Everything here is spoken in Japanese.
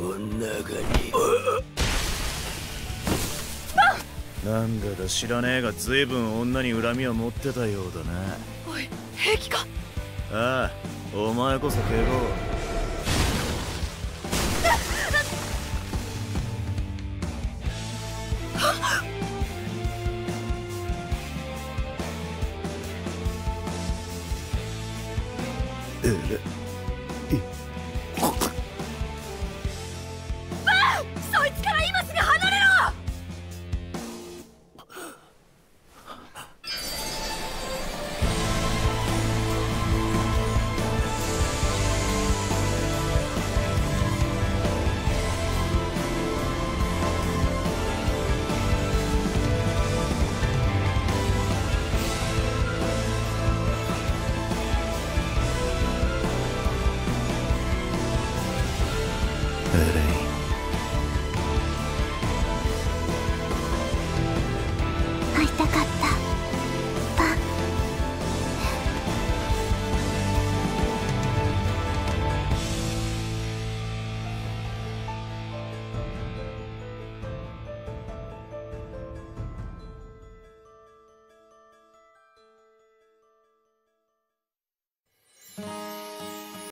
なんだか知らねえが随分女に恨みを持ってたようだな。 おい、平気か？ ああ、お前こそ敬語。 そいつから今すぐ離れろ！ エレイン。